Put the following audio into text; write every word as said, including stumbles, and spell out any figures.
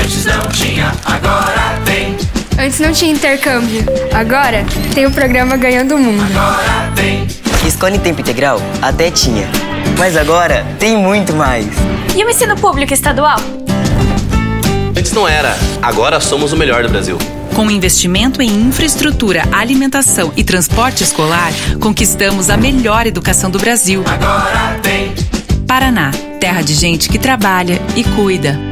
Antes não tinha, agora tem. Antes não tinha intercâmbio, agora tem o programa Ganhando o Mundo. Agora tem. Escola em tempo integral até tinha, mas agora tem muito mais. E o ensino público estadual? Antes não era, agora somos o melhor do Brasil. Com investimento em infraestrutura, alimentação e transporte escolar, conquistamos a melhor educação do Brasil. Agora tem. Paraná, terra de gente que trabalha e cuida.